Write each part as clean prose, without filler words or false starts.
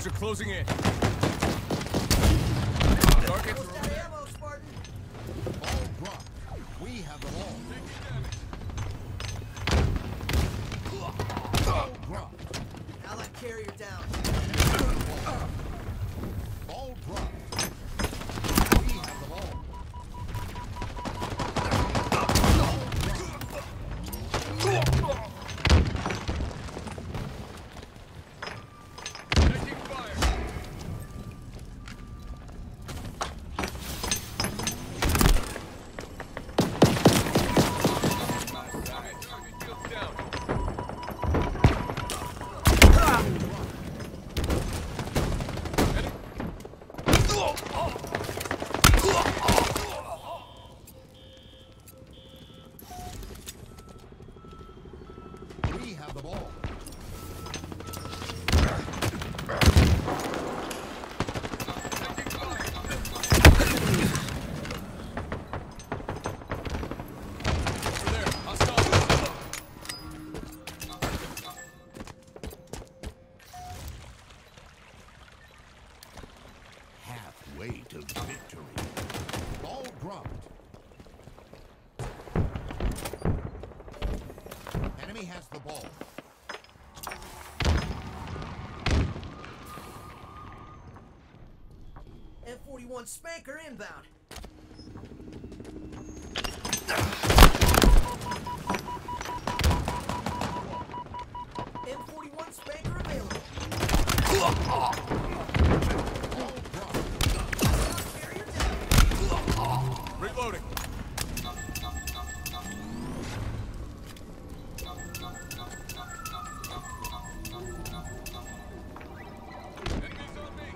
Rings are closing in. Target. Ammo, Spartan. All dropped. We have the ball. All dropped. Allied carrier down. Ball dropped. We have the ball. Taking fire. Target shields down. We have the ball. Halfway to victory. Ball dropped. Enemy has the ball. M41 Spanker inbound. M41 Spanker available. Ball dropped. Carrier down. Reloading. Enemies on me.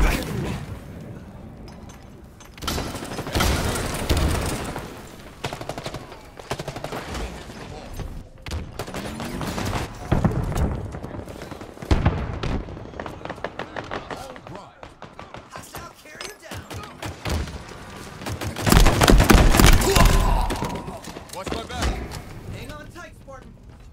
Ball dropped. Hostile carrier down. Watch my back. Hang on tight, Spartan.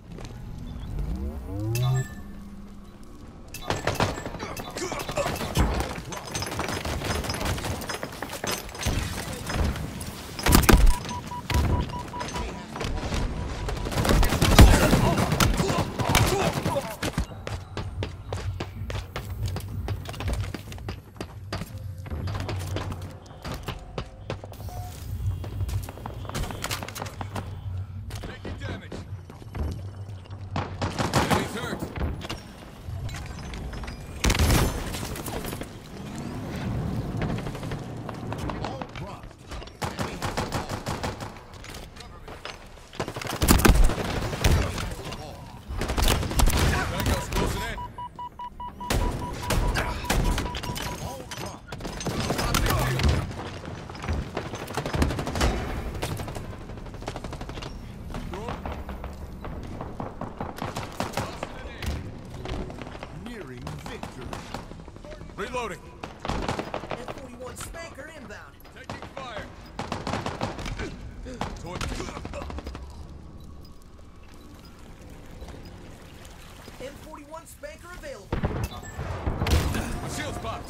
Taking damage. Enemies hurt. Ball dropped. Enemy has the ball. Tango's closing in. Ball dropped. Nearing victory. Reloading. M41 Spanker inbound. Taking fire. Toward M41 Spanker available. my shield's popped.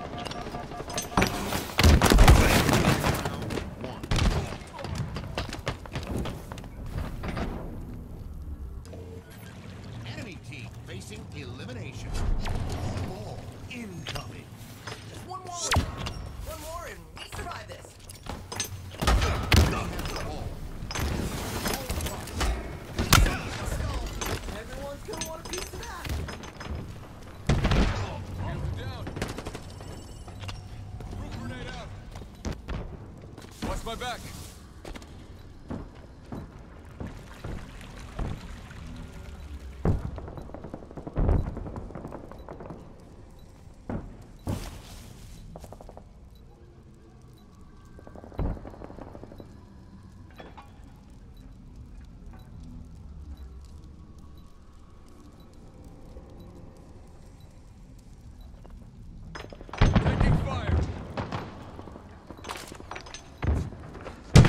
Enemy team facing elimination. Ball incoming. Just one more win. One more and we survive this. They have the ball. Ball dropped. Let's go. Everyone's gonna want a piece of that. Shields are down. Group grenade out. Watch my back. Taking fire.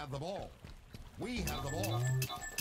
have the ball. We have the ball.